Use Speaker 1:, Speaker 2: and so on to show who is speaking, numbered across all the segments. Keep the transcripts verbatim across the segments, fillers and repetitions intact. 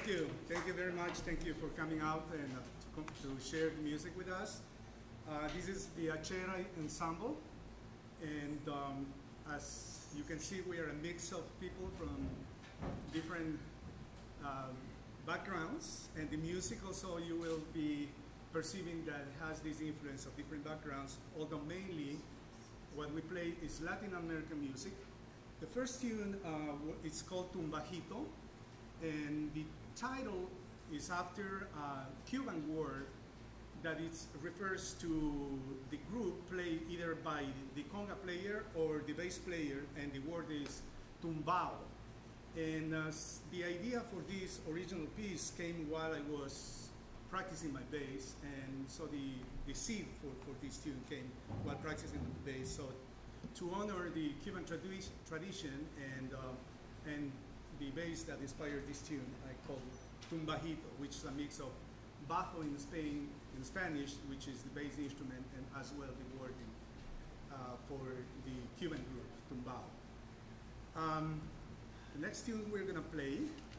Speaker 1: Thank you. Thank you very much. Thank you for coming out and uh, to, come, to share the music with us. Uh, this is the Acheray ensemble, and um, as you can see, we are a mix of people from different uh, backgrounds, and the music also you will be perceiving that has this influence of different backgrounds, although mainly what we play is Latin American music. The first tune uh, is called Tumbajito, and the title is after a Cuban word that it refers to the group played either by the conga player or the bass player, and the word is tumbao. And uh, the idea for this original piece came while I was practicing my bass, and so the, the seed for, for this tune came while practicing the bass. So to honor the Cuban tradi tradition and, uh, and the bass that inspired this tune, I called Tumbajito, which is a mix of bajo in Spain, in Spanish, which is the bass instrument, and as well the word uh, for the Cuban group, tumbao. Um, the next tune we're gonna play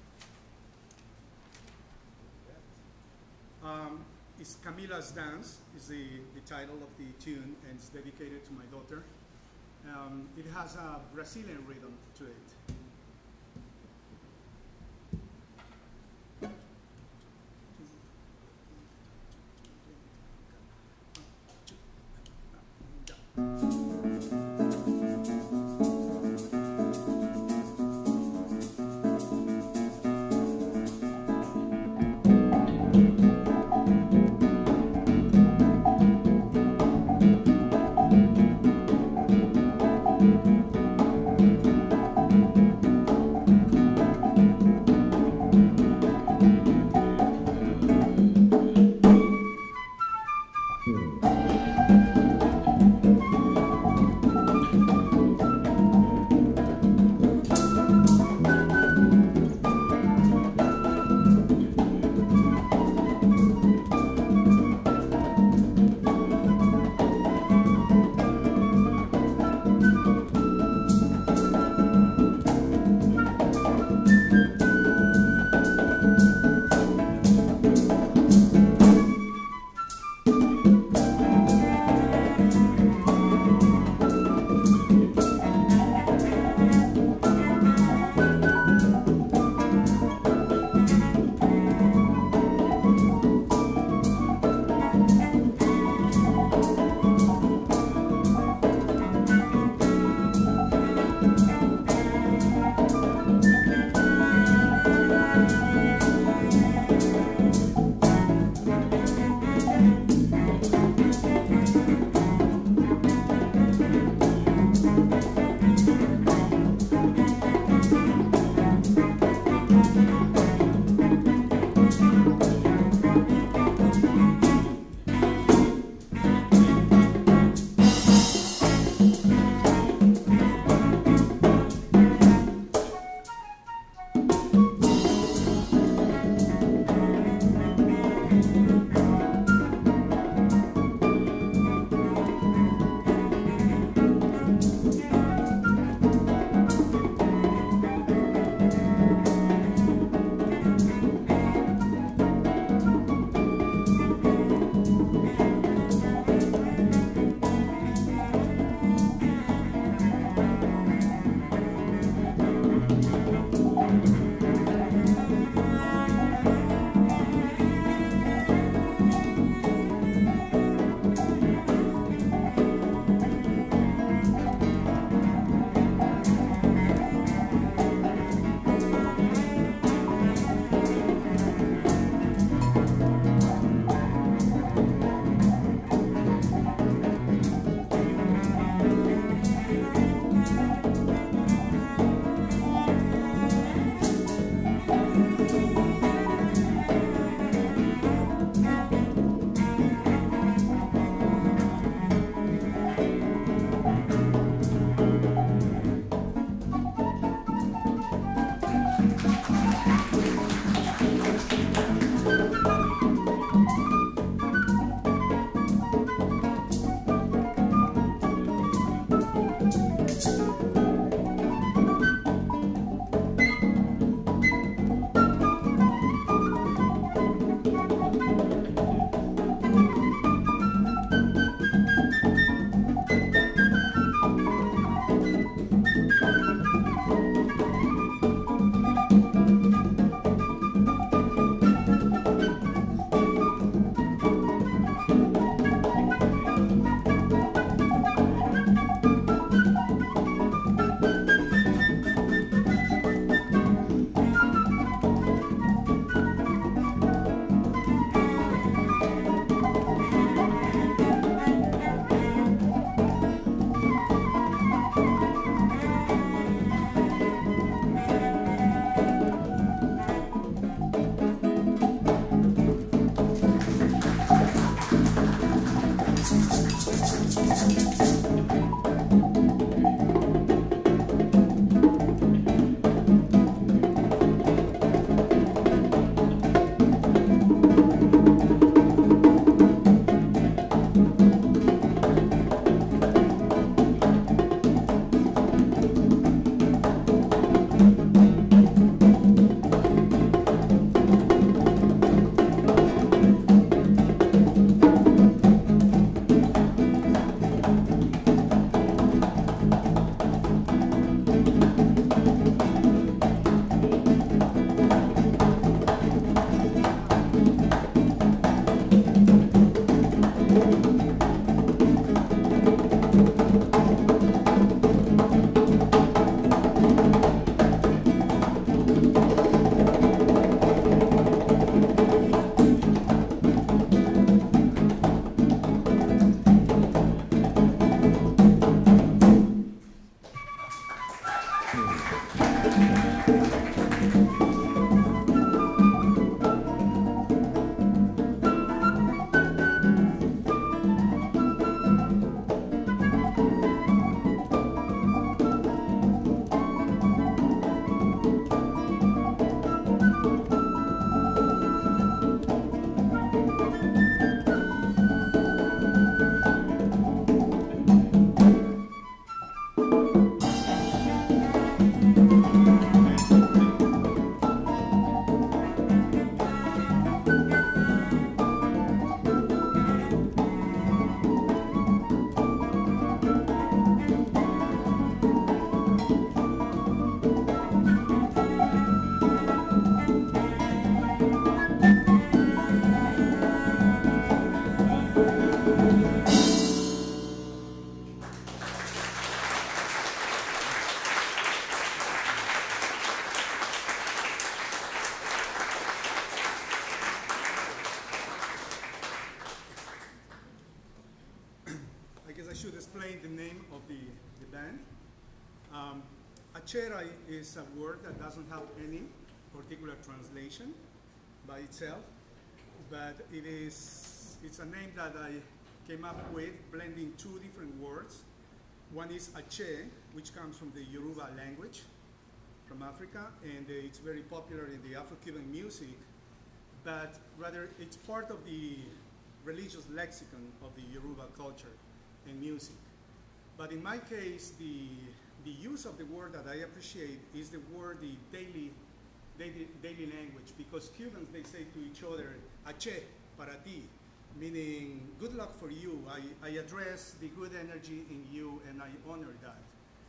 Speaker 1: um, is Camila's Dance, is the, the title of the tune, and it's dedicated to my daughter. Um, it has a Brazilian rhythm to it.
Speaker 2: Thank you.
Speaker 1: name of the, the band. Um, Acheray is a word that doesn't have any particular translation by itself, but it is, it's a name that I came up with blending two different words. One is Ache, which comes from the Yoruba language from Africa, and it's very popular in the Afro-Cuban music, but rather it's part of the religious lexicon of the Yoruba culture and music. But in my case, the, the use of the word that I appreciate is the word, the daily, daily, daily language, because Cubans, they say to each other, Ache, para ti, meaning good luck for you. I, I address the good energy in you and I honor that.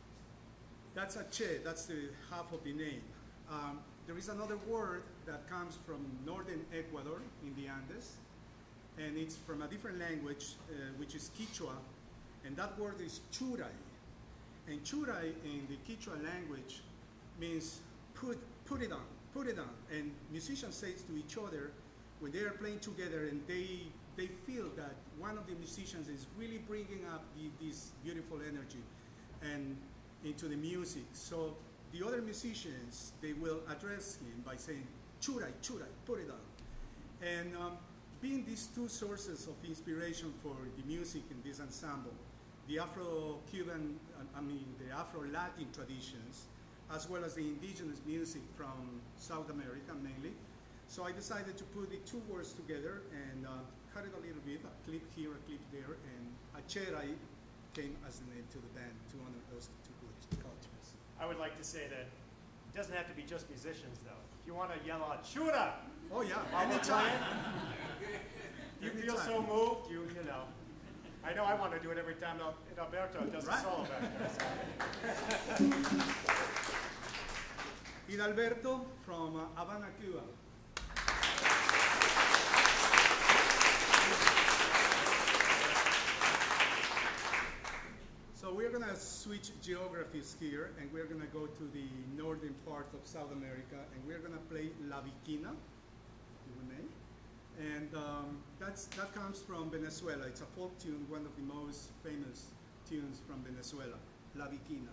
Speaker 1: That's Ache, that's the half of the name. Um, there is another word that comes from northern Ecuador in the Andes, and it's from a different language, uh, which is Quechua, and that word is churay. And churay in the Quechua language means put, put it on, put it on. And musicians say to each other, when they are playing together and they, they feel that one of the musicians is really bringing up the, this beautiful energy and into the music. So the other musicians, they will address him by saying, churay, churay, put it on. And um, being these two sources of inspiration for the music in this ensemble, the Afro-Cuban, I mean the Afro-Latin traditions, as well as the indigenous music from South America mainly. So I decided to put the two words together and uh, cut it a little bit, a clip here, a clip there, and Acheray came as the name to the band to honor those two good cultures.
Speaker 2: I would like to say that it doesn't have to be just musicians though. If you want to yell out, "Shura!"
Speaker 1: Oh yeah,
Speaker 2: while we're
Speaker 1: anytime.
Speaker 2: playing, you feel
Speaker 1: Anytime.
Speaker 2: so moved, you, you know. I know I want to do it every time Alberto does
Speaker 1: Right.
Speaker 2: a solo back there.
Speaker 1: Hidalberto from uh, Havana, Cuba. So we're going to switch geographies here, and we're going to go to the northern part of South America, and we're going to play La Viquina, if we may. And um, that's, that comes from Venezuela. It's a folk tune, one of the most famous tunes from Venezuela, La Viquina.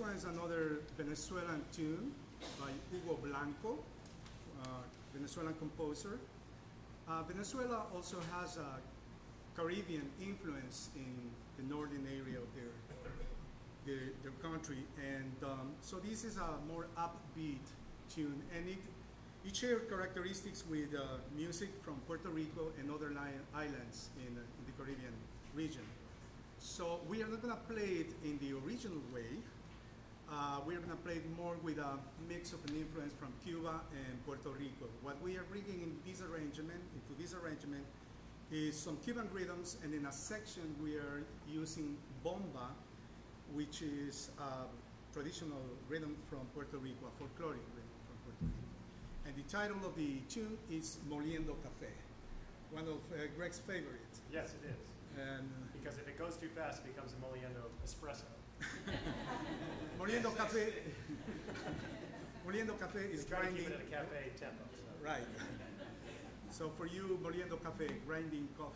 Speaker 1: one is another Venezuelan tune by Hugo Blanco, uh, Venezuelan composer. Uh, Venezuela also has a Caribbean influence in the northern area of their, their, their country. And um, so this is a more upbeat tune. And it, it shares characteristics with uh, music from Puerto Rico and other islands in, uh, in the Caribbean region. So we are not going to play it in the original way. Uh, we are going to play it more with a mix of an influence from Cuba and Puerto Rico. What we are bringing in this arrangement, into this arrangement, is some Cuban rhythms, and in a section we are using bomba, which is a traditional rhythm from Puerto Rico, a folkloric rhythm from Puerto Rico. And the title of the tune is Moliendo Café, one of uh, Greg's favorites.
Speaker 2: Yes, it is.
Speaker 1: And, uh,
Speaker 2: because if it goes too fast, it becomes a Moliendo espresso.
Speaker 1: Moliendo Café. Moliendo Café is
Speaker 2: we try
Speaker 1: grinding.
Speaker 2: To keep it at a cafe tempo. So.
Speaker 1: Right. So for you, Moliendo Café, grinding coffee.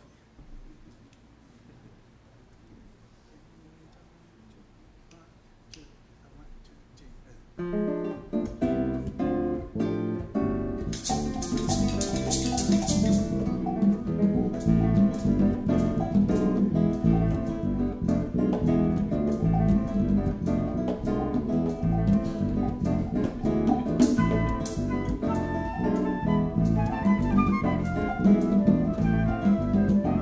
Speaker 3: Thank you.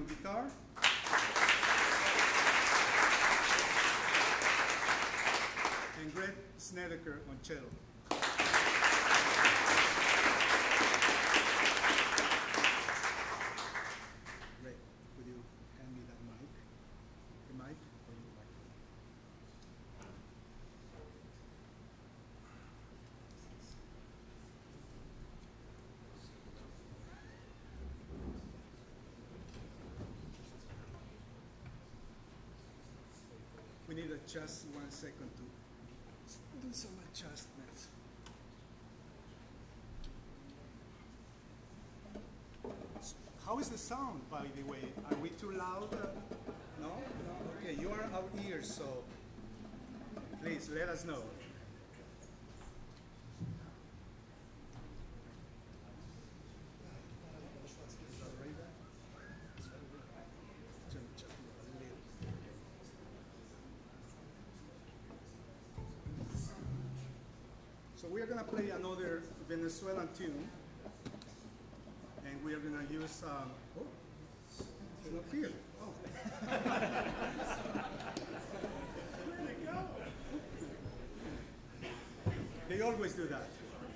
Speaker 1: on guitar. And Greg Snedeker on cello. Greg, would you hand me that mic? The mic? Or you like it? We need a just one second to do some adjustments. So how is the sound, by the way? Are we too loud? Uh, no? No? Okay, you are our ears, so please let us know. So we are going to play another Venezuelan tune, and we are going to use, um, oh, it's not here. Oh. Where'd it go? They always do that.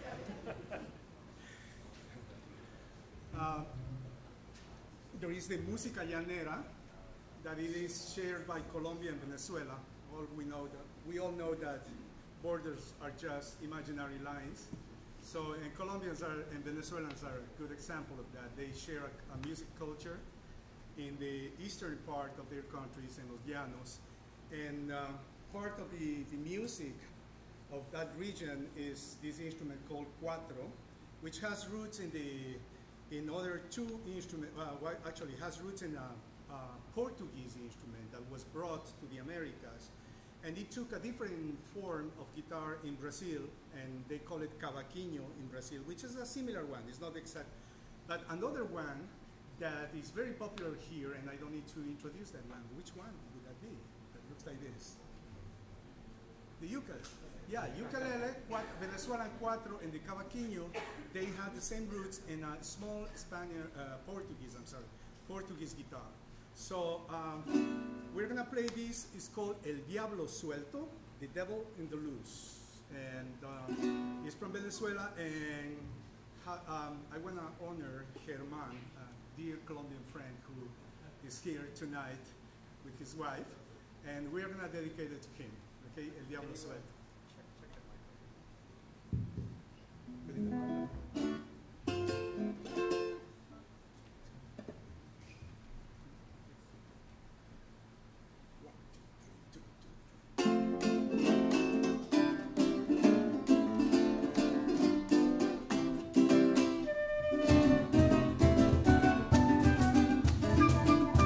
Speaker 1: Uh, there is the Música Llanera, that it is shared by Colombia and Venezuela. All we know that, we all know that borders are just imaginary lines. So, and Colombians are, and Venezuelans are a good example of that. They share a, a music culture in the eastern part of their countries, in Los Llanos. And uh, part of the, the music of that region is this instrument called cuatro, which has roots in the, in other two instruments, uh, actually has roots in a, a Portuguese instrument that was brought to the Americas. And it took a different form of guitar in Brazil, and they call it cavaquinho in Brazil, which is a similar one. It's not exact. But another one that is very popular here, and I don't need to introduce that one. Which one would that be? That looks like this. The ukulele. Yeah, ukulele, Venezuelan cuatro, and the cavaquinho, they have the same roots in a small Spanish, uh, Portuguese, I'm sorry, Portuguese guitar. So um, we're gonna play this. It's called El Diablo Suelto, the devil in the loose. And um, it's from Venezuela, and ha um, I wanna honor Germán, a dear Colombian friend who is here tonight with his wife, and we're gonna dedicate it to him, okay? El Diablo Suelto.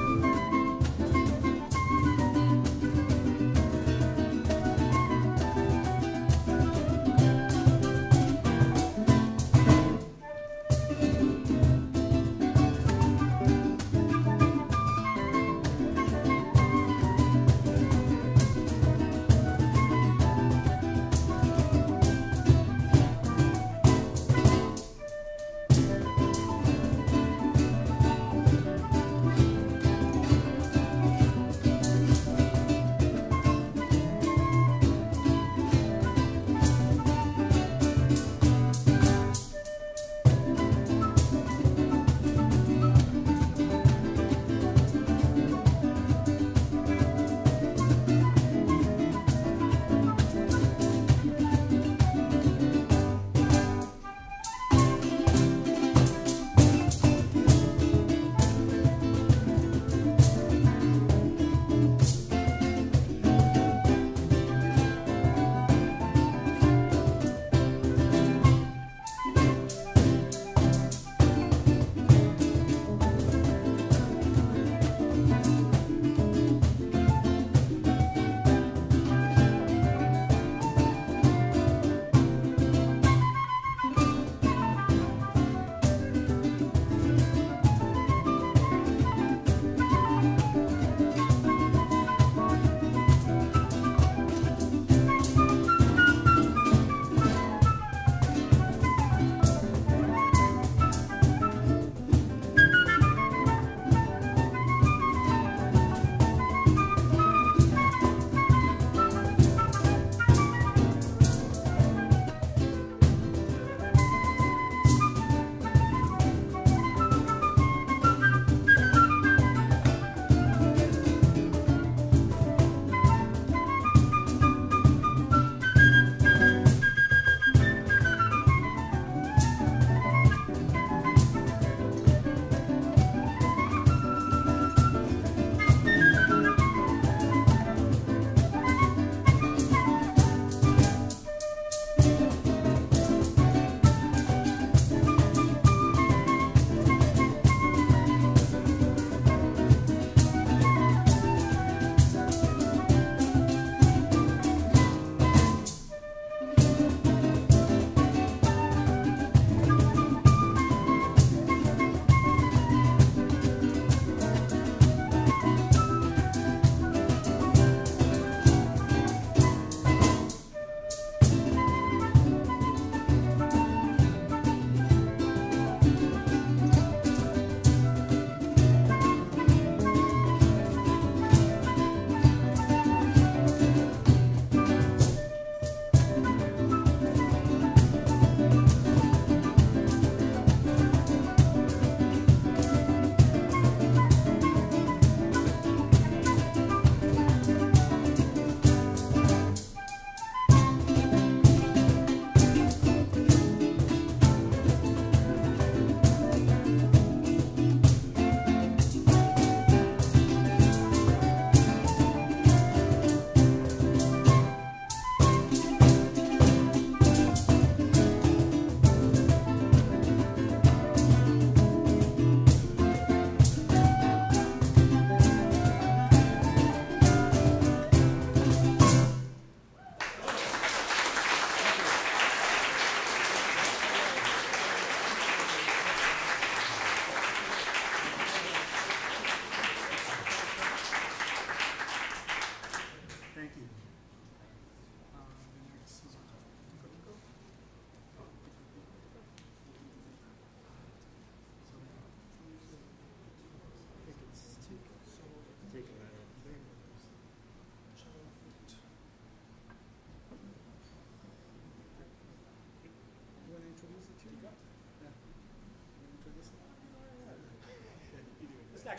Speaker 3: Thank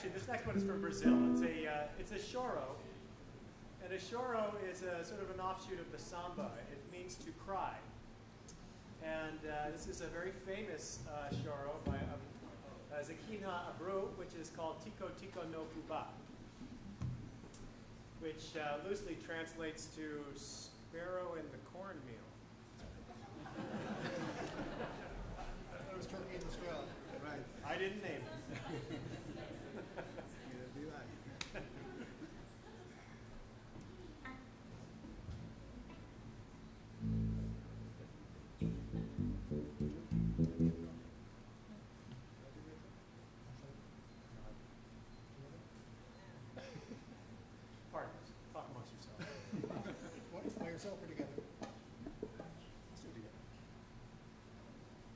Speaker 2: actually, this next one is from Brazil. It's a, uh, it's a choro. And a choro is a sort of an offshoot of the samba. It means to cry. And uh, this is a very famous uh, choro by uh, Zequinha Abreu, which is called Tico Tico no Fubá, which uh, loosely translates to sparrow in the cornmeal.
Speaker 3: It was turkey in the straw.
Speaker 1: Right.
Speaker 2: I didn't name it.
Speaker 1: It'll be like.
Speaker 2: Partners, talk amongst yourselves.
Speaker 3: What? By yourself or together?
Speaker 2: Let's do it together.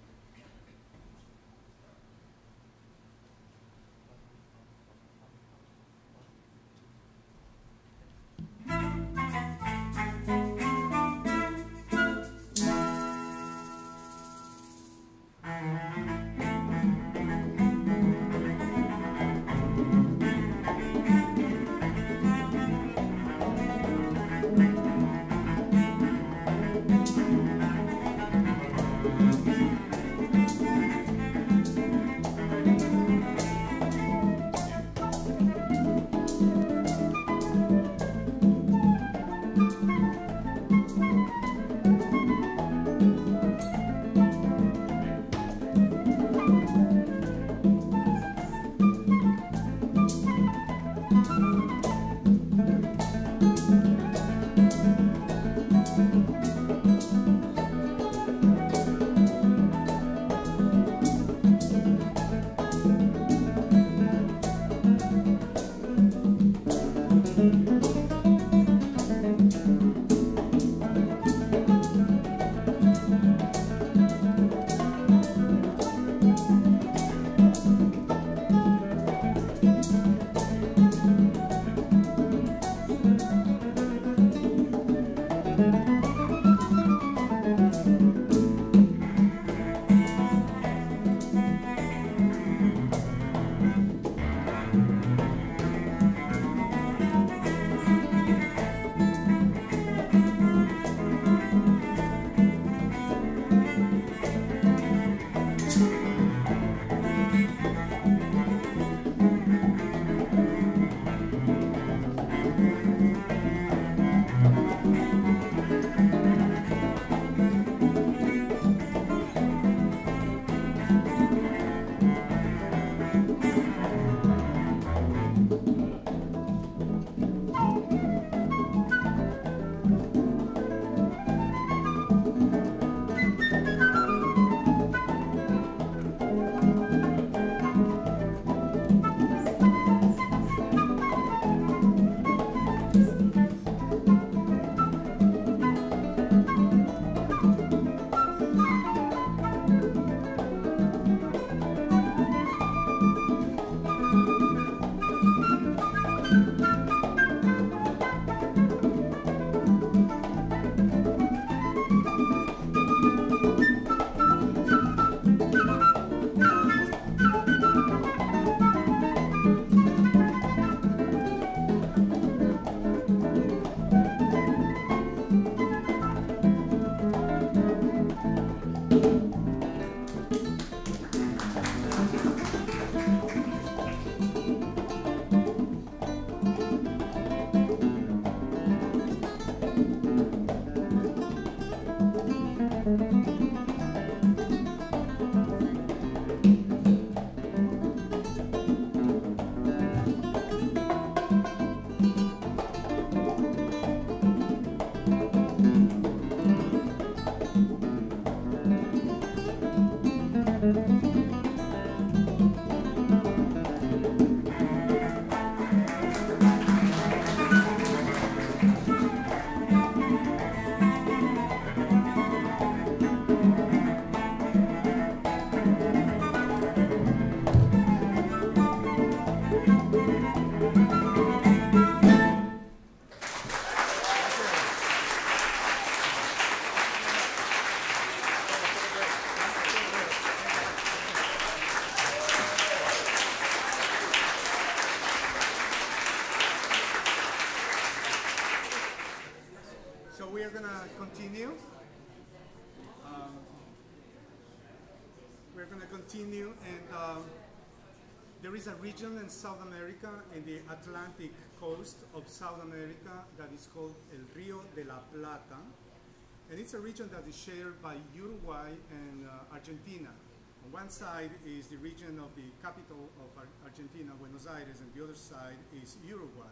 Speaker 1: we're going to continue, and um, there is a region in South America, in the Atlantic coast of South America, that is called El Río de la Plata, and it's a region that is shared by Uruguay and uh, Argentina. On one side is the region of the capital of Ar Argentina, Buenos Aires, and the other side is Uruguay.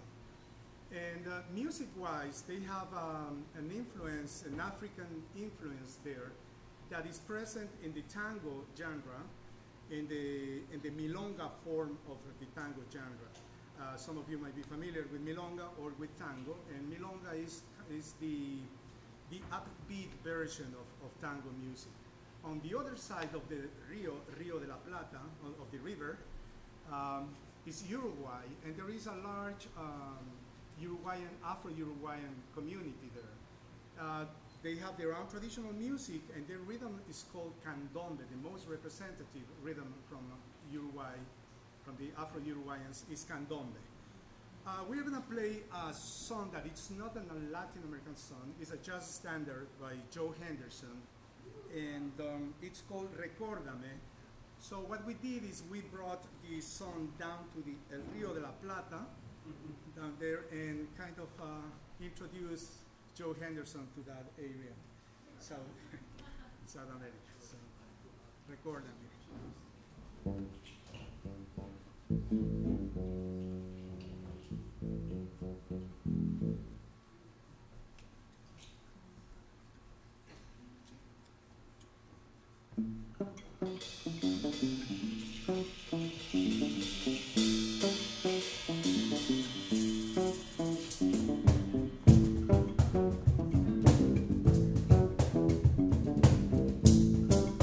Speaker 1: And uh, music-wise, they have um, an influence, an African influence there, that is present in the tango genre, in the, in the milonga form of the tango genre. Uh, some of you might be familiar with milonga or with tango, and milonga is, is the, the upbeat version of, of tango music. On the other side of the Rio, Rio de la Plata, of, of the river, um, is Uruguay, and there is a large um, Uruguayan, Afro-Uruguayan community there. Uh, they have their own traditional music, and their rhythm is called candombe. The most representative rhythm from Uruguay, from the Afro-Uruguayans, is candombe. Uh, we're going to play a song that it's not a Latin American song. It's a jazz standard by Joe Henderson, and um, it's called Recórdame. So what we did is we brought the song down to the El Río de la Plata, down there, and kind of uh, introduced Joe Henderson to that area, South, South America. So, Recórdame.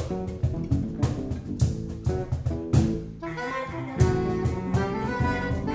Speaker 4: Thank you.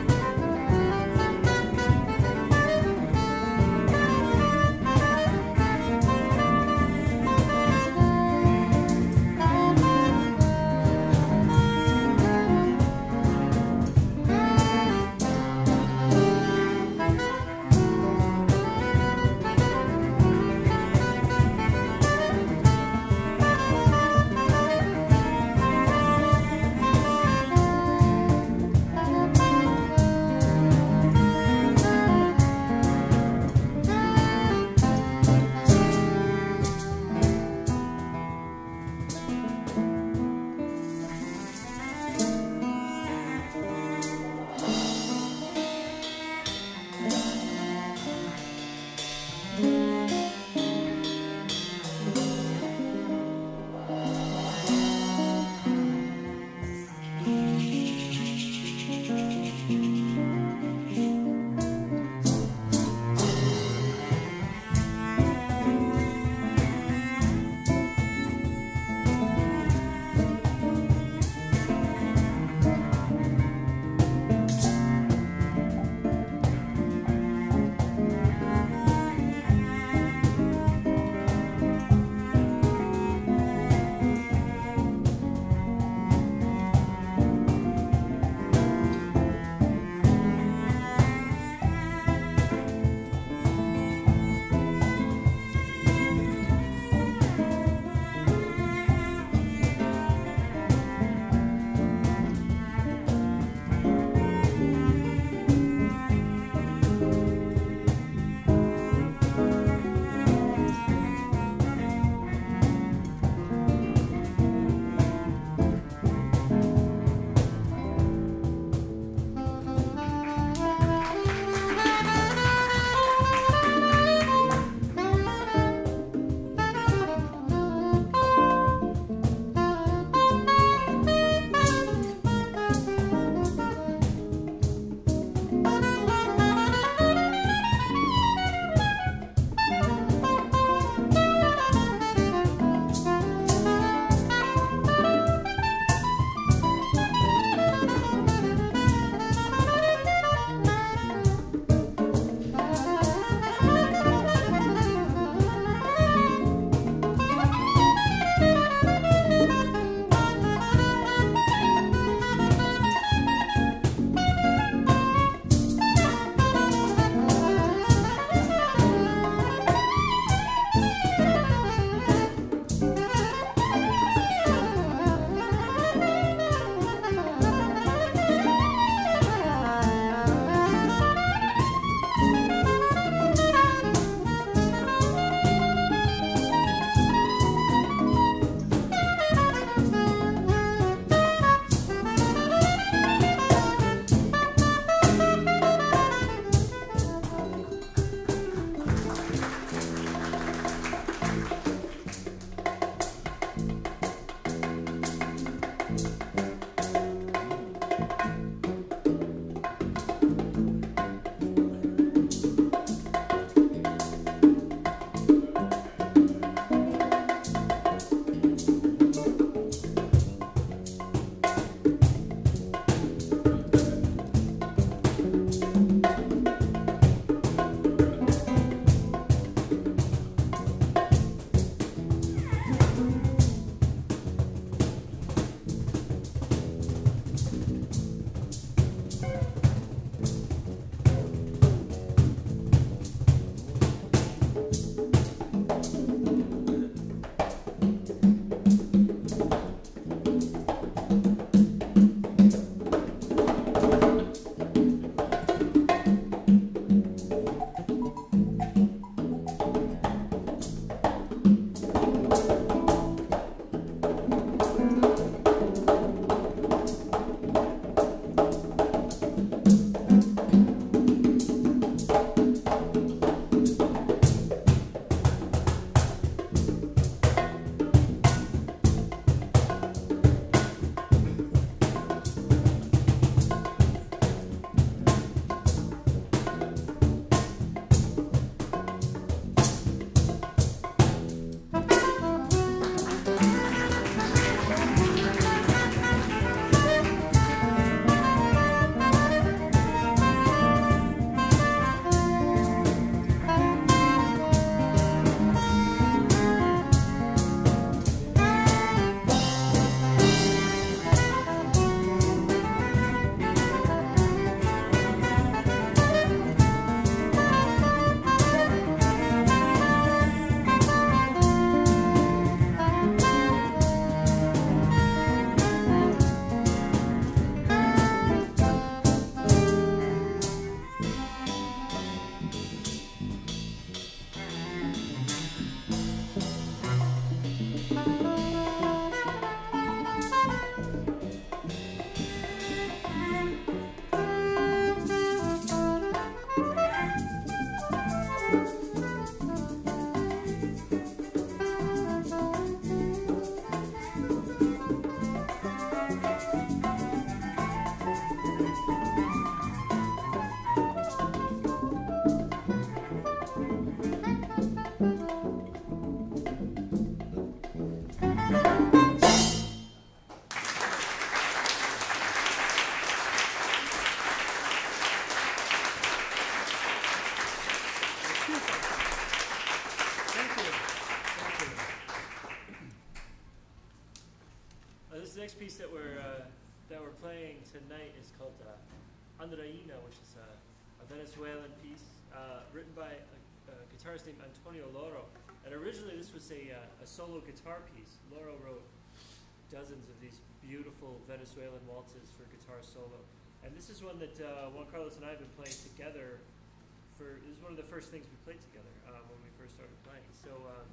Speaker 4: next piece that we're uh, that we're playing tonight is called uh, Acheray, which is a, a Venezuelan piece uh, written by a, a guitarist named Antonio Loro. And originally this was a, uh, a solo guitar piece. Loro wrote dozens of these beautiful Venezuelan waltzes for guitar solo. And this is one that uh, Juan Carlos and I have been playing together for, this is one of the first things we played together uh, when we first started playing. So um,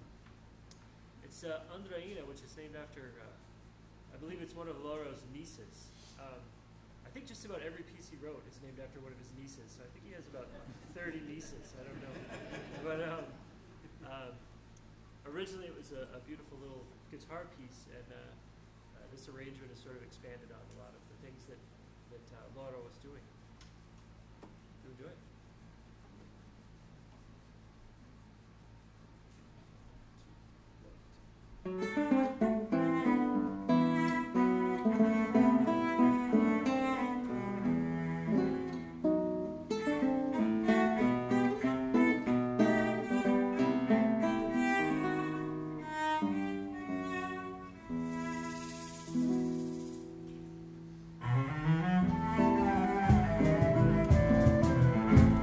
Speaker 4: it's uh, Acheray, which is named after, uh, I believe it's one of Loro's nieces. Um, I think just about every piece he wrote is named after one of his nieces. So I think he has about thirty nieces, I don't know. But um, um, originally it was a, a beautiful little guitar piece, and uh, uh, this arrangement has sort of expanded on a lot of the things that, that uh, Loro was doing. You enjoy it?
Speaker 5: Thank you.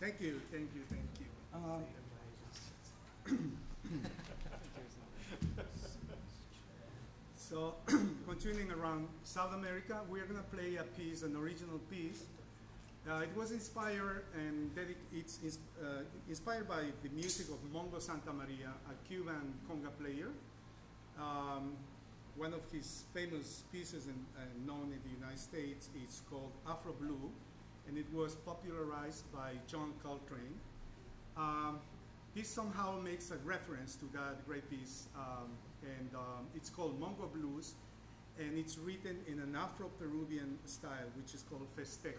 Speaker 1: Thank you, thank you, thank you. Um, so, continuing around South America, we're going to play a piece, an original piece. Uh, it was inspired and dedic it's ins uh, inspired by the music of Mongo Santa Maria, a Cuban conga player. Um, one of his famous pieces in, uh, known in the United States is called Afro Blue, and it was popularized by John Coltrane. Um, this somehow makes a reference to that great piece, um, and um, it's called Mongo Blues, and it's written in an Afro-Peruvian style, which is called Festejo.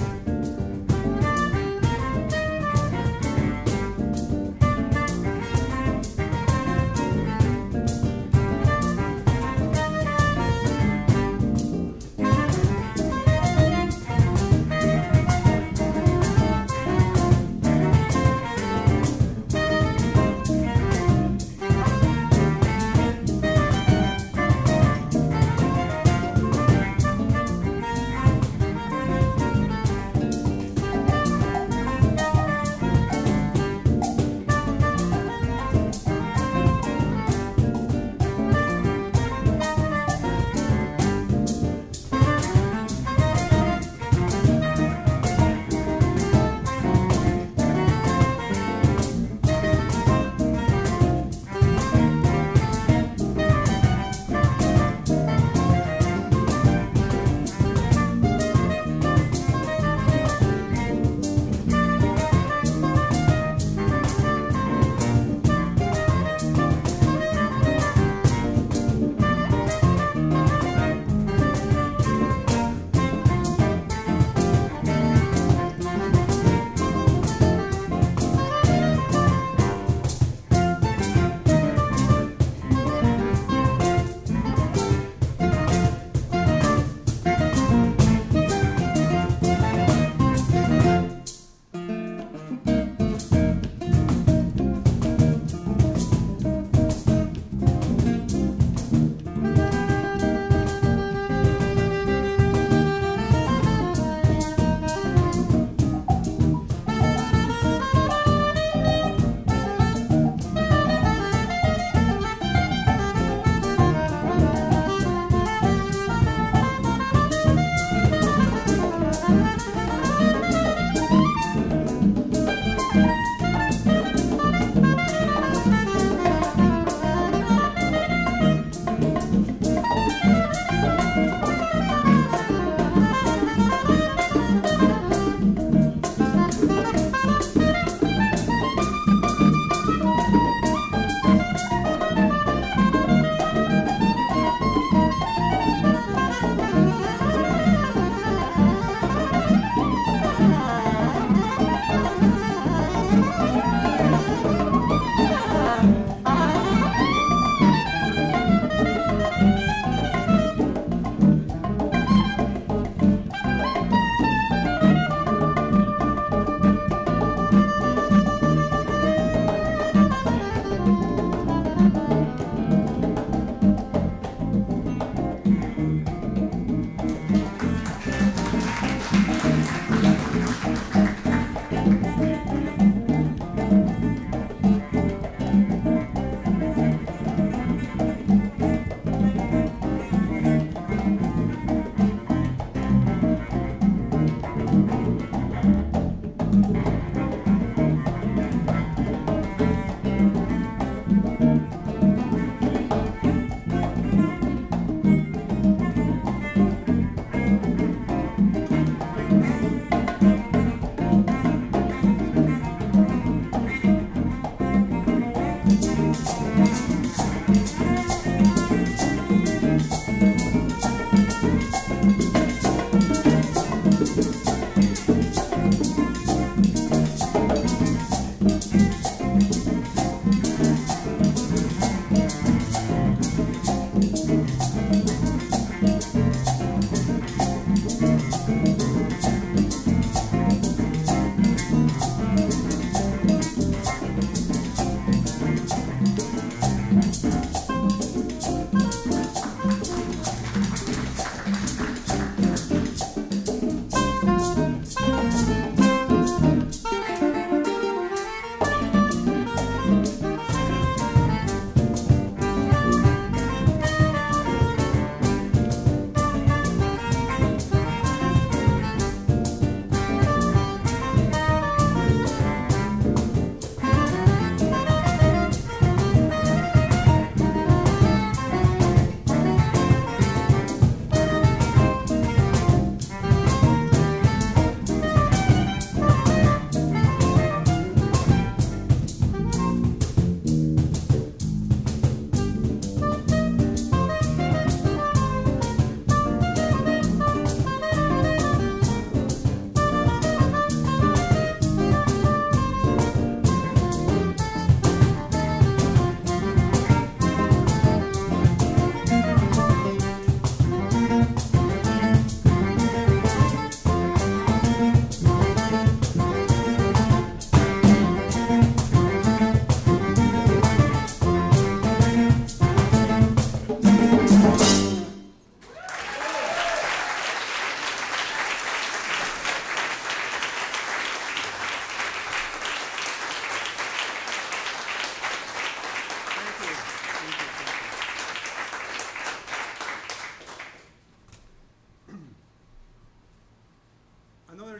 Speaker 5: Thank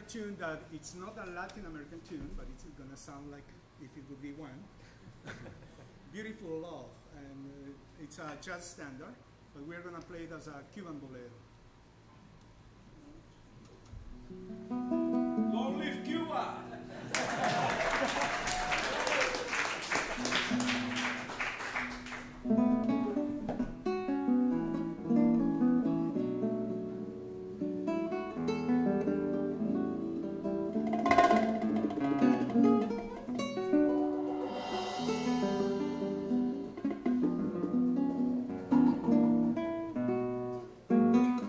Speaker 1: tune that it's not a Latin American tune, but it's gonna sound like if it would be one. Beautiful Love, and uh, it's a jazz standard, but we're gonna play it as a Cuban bolero.
Speaker 5: Long live Cuba!
Speaker 1: Thank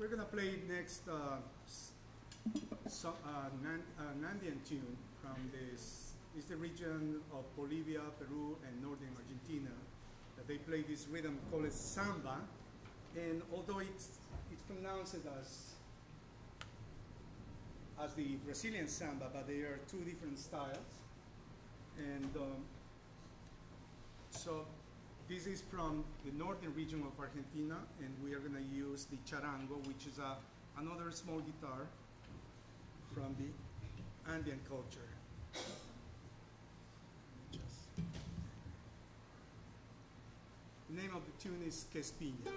Speaker 1: we're gonna play next uh, so, uh, Nan, uh, Nandian tune from this is the region of Bolivia, Peru, and northern Argentina. That they play this rhythm called samba, and although it's it's pronounced as as the Brazilian samba, but they are two different styles. And um, so this is from the northern region of Argentina, and we are going to use the charango, which is a, another small guitar from the Andean culture. Just. The name of the tune is Quespiña.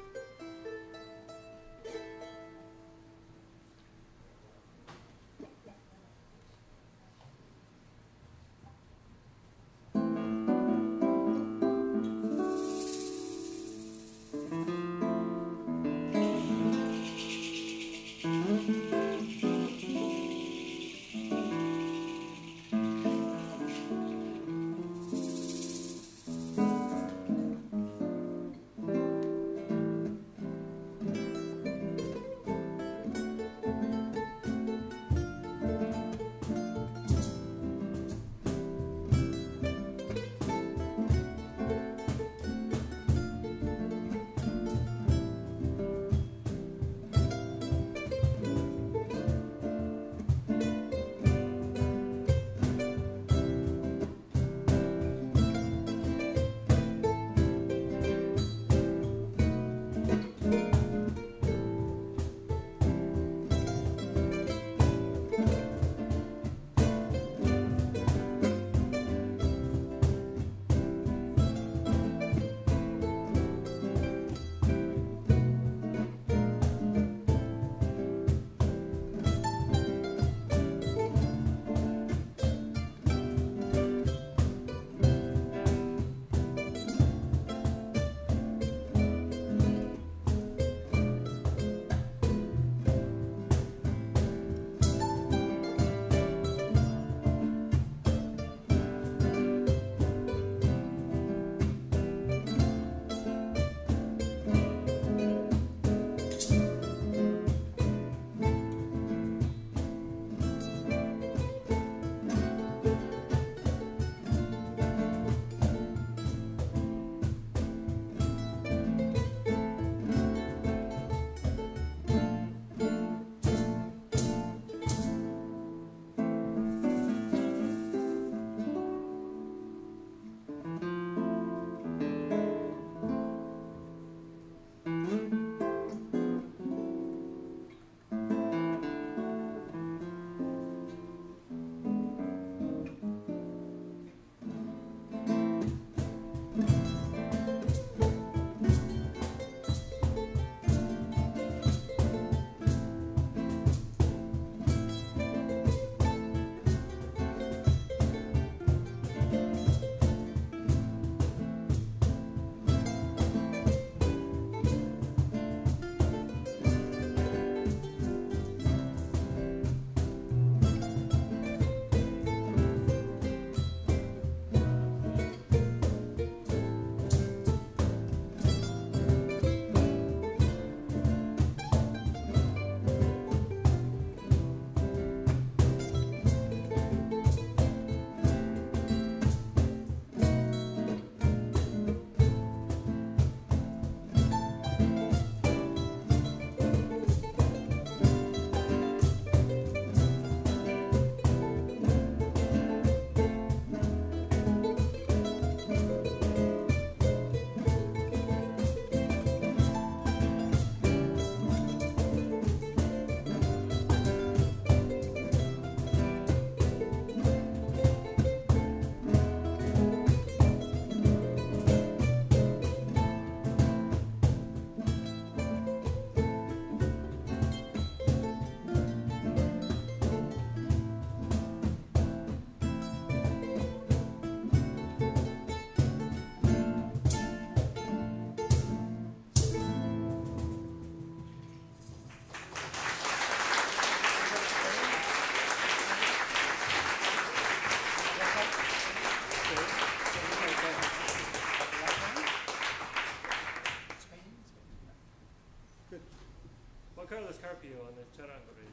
Speaker 4: Juan Carlos Carpio on the charango bass.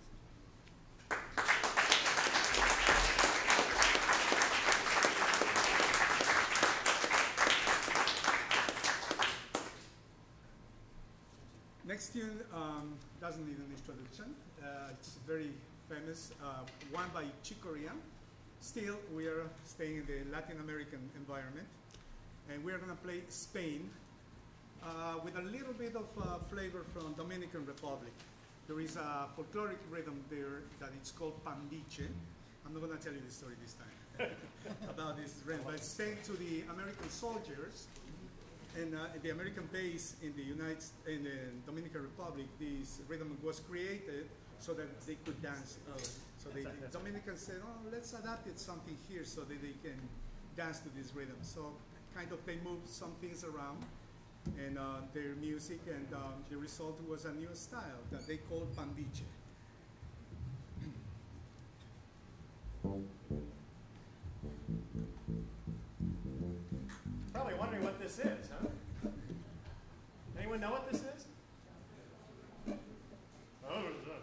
Speaker 1: Next tune um, doesn't need an introduction. Uh, it's very famous, uh, one by Chick Corea. Still, we are staying in the Latin American environment, and we are going to play Spain uh, with a little bit of uh, flavor from Dominican Republic. There is a folkloric rhythm there that it's called pandiche. I'm not going to tell you the story this time about this rhythm, but it's thanks to the American soldiers and uh, the American base in the United in the Dominican Republic. This rhythm was created so that they could dance. Oh, so they, the Dominicans said, "Oh, let's adapt it something here so that they can dance to this rhythm." So kind of they moved some things around and uh, their music, and um, the result was a new style that they called pandiche.
Speaker 2: Probably wondering what this is, huh? Anyone know what this is? Oh,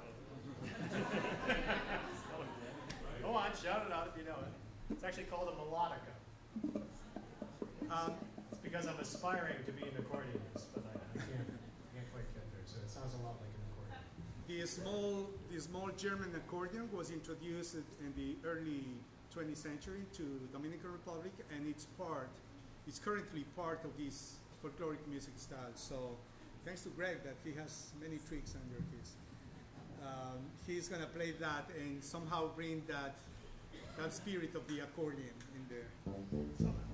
Speaker 2: go on, shout it out if you know it. It's actually called a melodica.
Speaker 1: Um,
Speaker 2: It's because I'm aspiring to be an accordionist, but I, I can't, can't quite get there, so it sounds a lot like an accordion.
Speaker 1: The small, the small German accordion was introduced in the early twentieth century to Dominican Republic, and it's part, it's currently part of this folkloric music style. So thanks to Greg that he has many tricks under his. Um, he's gonna play that and somehow bring that that spirit of the accordion in there somehow.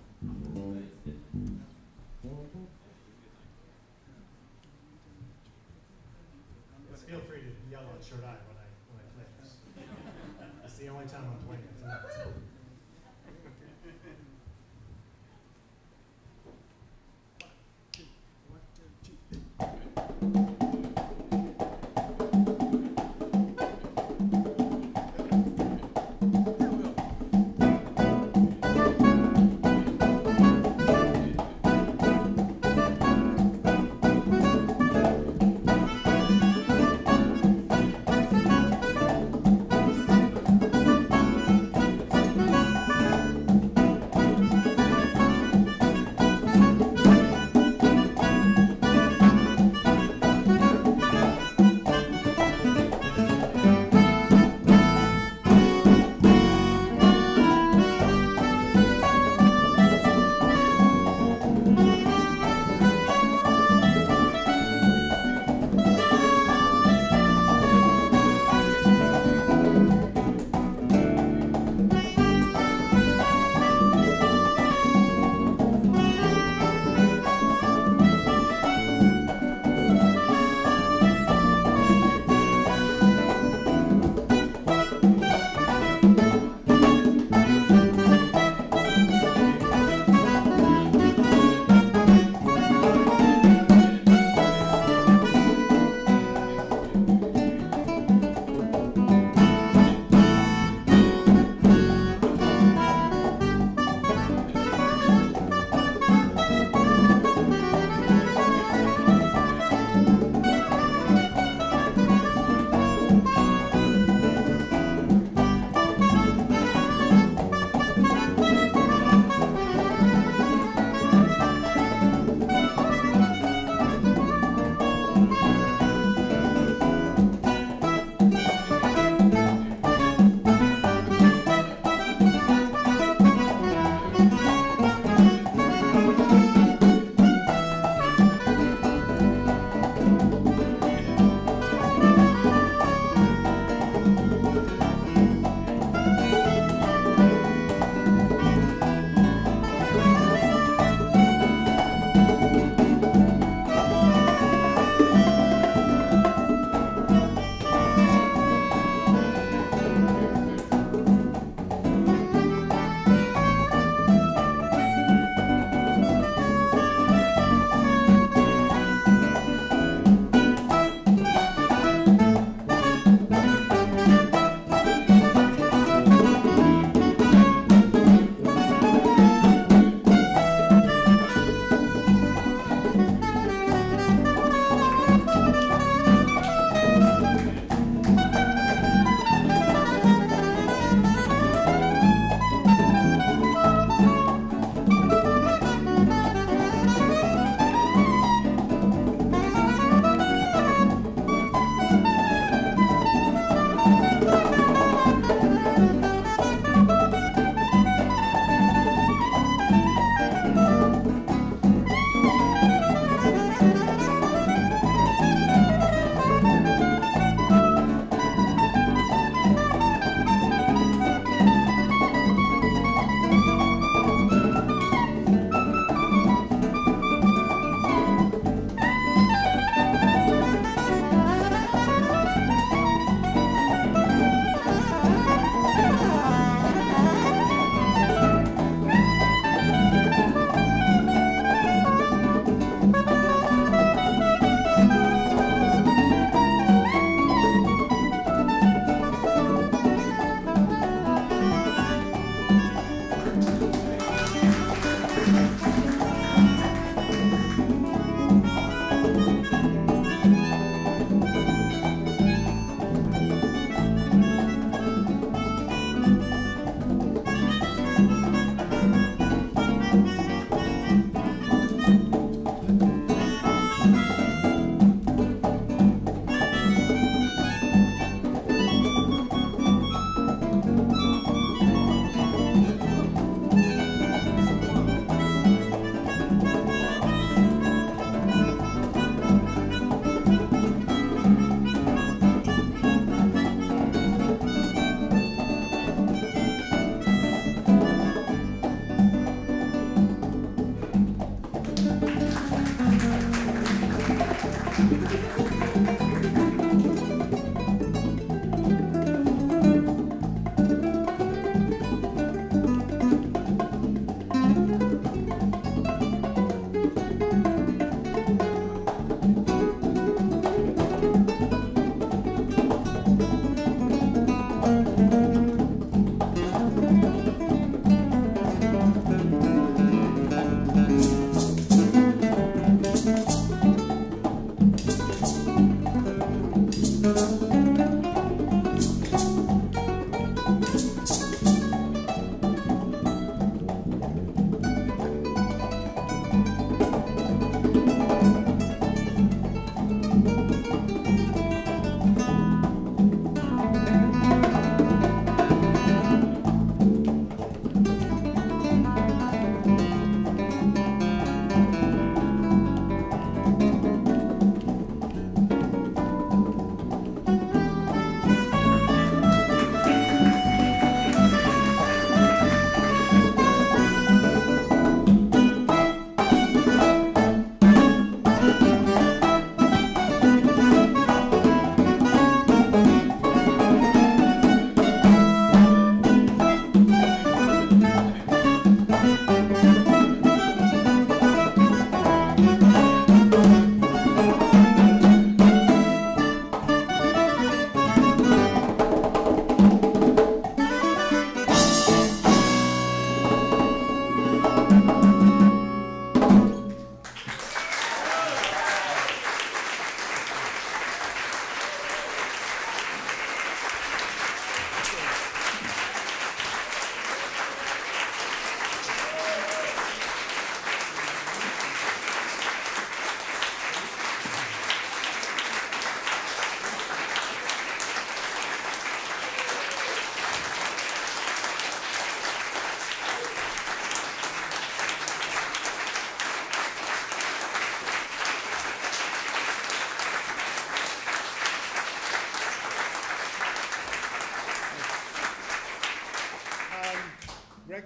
Speaker 2: Just feel free to yell at Acheray when I when I play this. It's the only time I'm playing it.
Speaker 1: One, two, three. Thank you.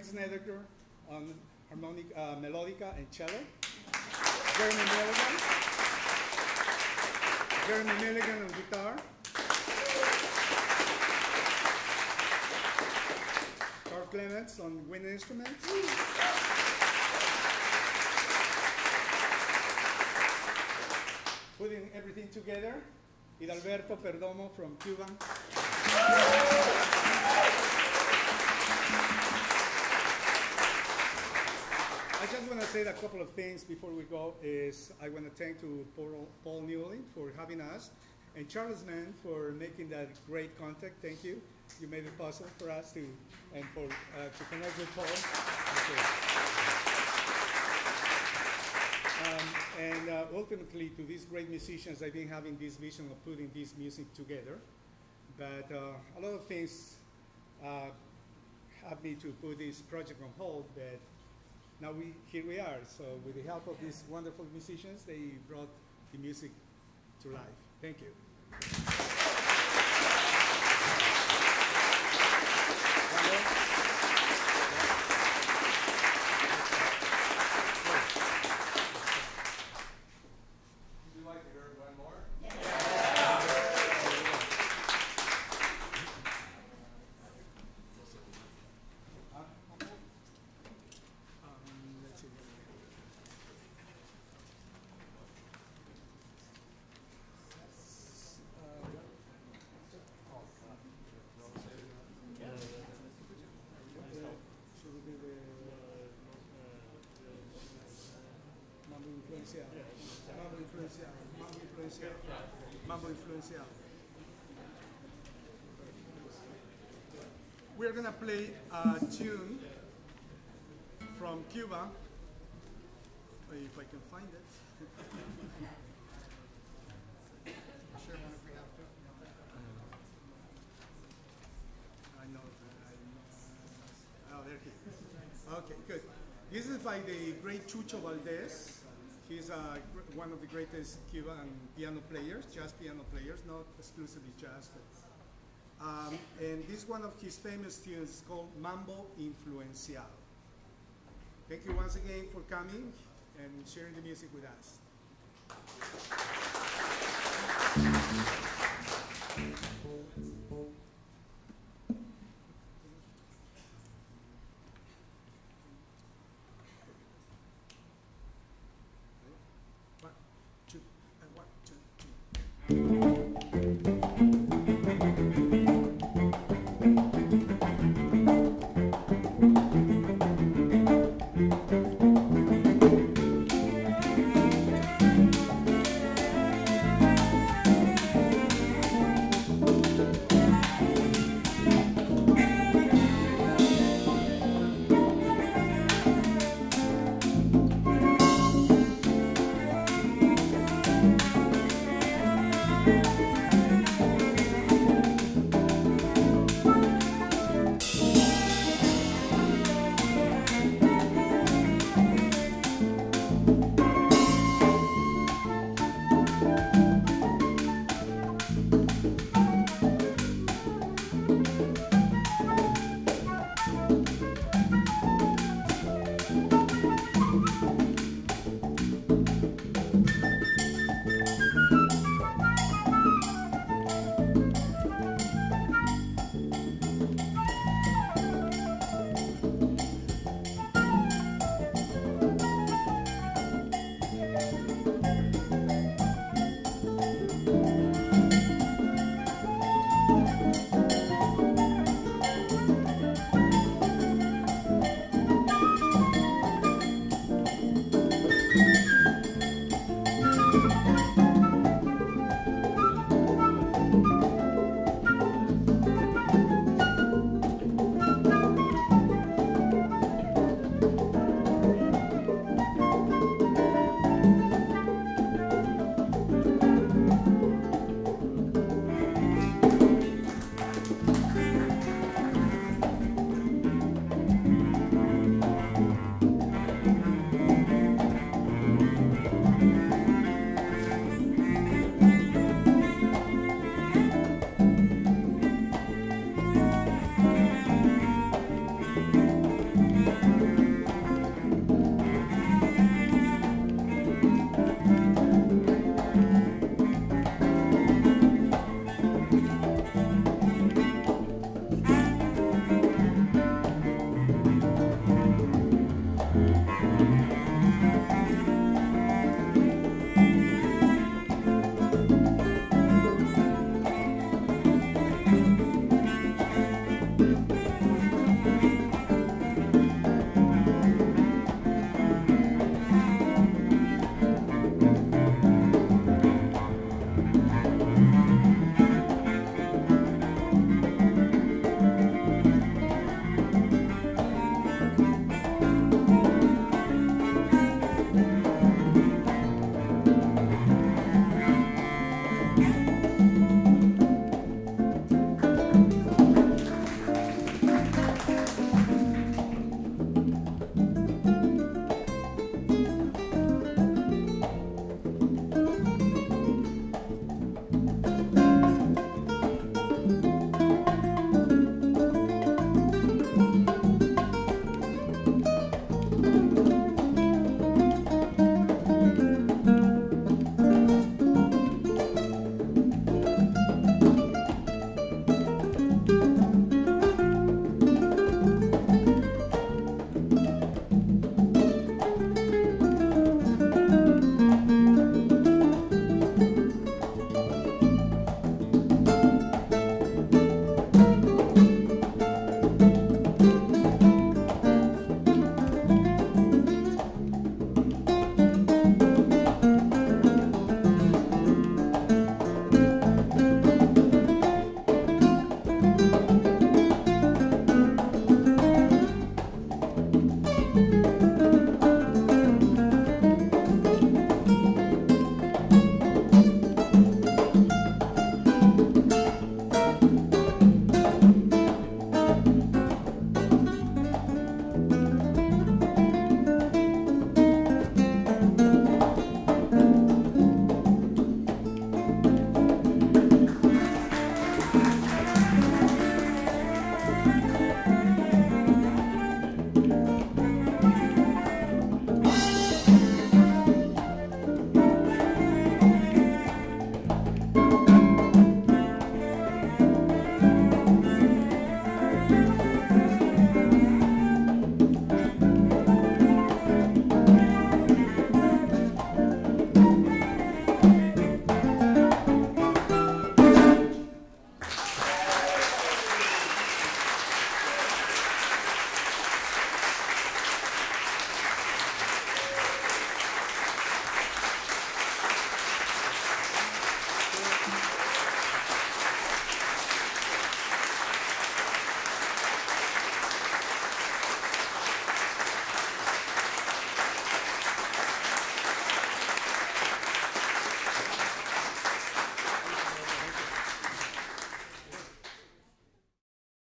Speaker 1: Snedeker on harmonic, uh, melodica and cello. Jeremy Milligan. Jeremy Milligan on guitar. Carl Clements on wind instruments. Putting everything together, Hidalberto Perdomo from Cuba. I just want to say a couple of things before we go. Is I want to thank to Paul, Paul Newlin for having us, and Charles Mann for making that great contact. Thank you. You made it possible for us to and for uh, to connect with Paul. Um, and uh, ultimately, to these great musicians, I've been having this vision of putting this music together. But uh, a lot of things uh, have me to put this project on hold. But now we here we are. So with the help of these wonderful musicians, they brought the music to life. Thank you. Mambo influenciado, mambo influenciado, mambo influenciado. We're gonna play a tune from Cuba, if I can find it.
Speaker 3: Share one if we have to.
Speaker 1: I know that I know. Oh, there he is. Okay, good. This is by the great Chucho Valdez. He's uh, one of the greatest Cuban piano players, jazz piano players, not exclusively jazz. But, um, and this one of his famous tunes is called Mambo Influenciado. Thank you once again for coming and sharing the music with us. One, two, and one, two, two.